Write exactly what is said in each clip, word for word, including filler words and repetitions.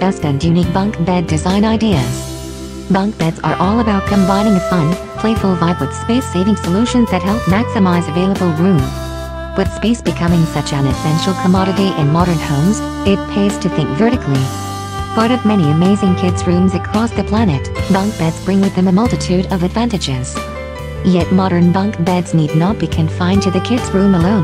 discussed and unique bunk bed design ideas. Bunk beds are all about combining a fun, playful vibe with space-saving solutions that help maximize available room. With space becoming such an essential commodity in modern homes, it pays to think vertically. Part of many amazing kids' rooms across the planet, bunk beds bring with them a multitude of advantages. Yet modern bunk beds need not be confined to the kids' room alone.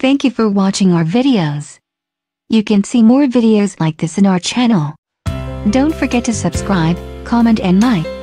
Thank you for watching our videos. You can see more videos like this in our channel. Don't forget to subscribe, comment and like.